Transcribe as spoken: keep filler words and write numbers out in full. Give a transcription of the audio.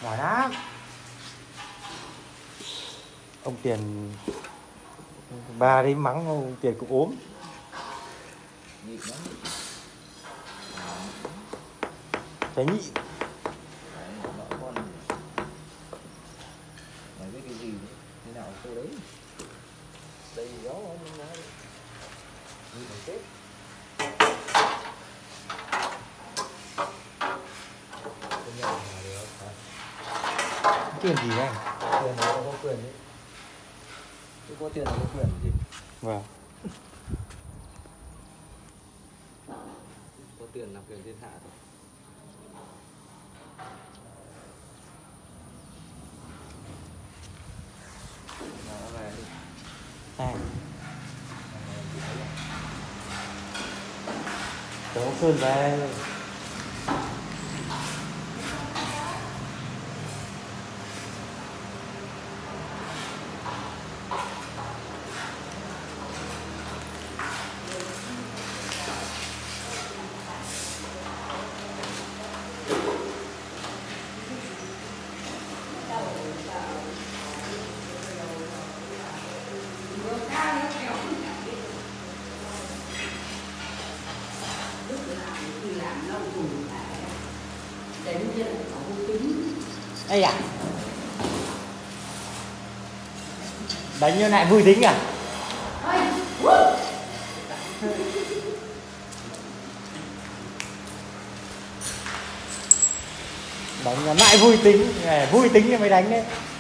Giỏi lắm. Ông Tiền ba đấy mắng ông Tiền cũng ốm. Nhịn lắm. Trái nhị. Đấy, nó con mày biết cái gì đấy? Thế nào cô đấy? Đây gió không nó đi phải chết. Không nhận là được. Tiền gì đây? Tiền nó có quyền đấy. Chứ có tiền nó có quyền gì? Vâng. Có tiền là quyền thiên hạ rồi. Nó về đi. Này. Cháu Sơn về. Ây à, đánh như lại vui tính à? Đánh lại vui tính, vui tính thì mới đánh đấy.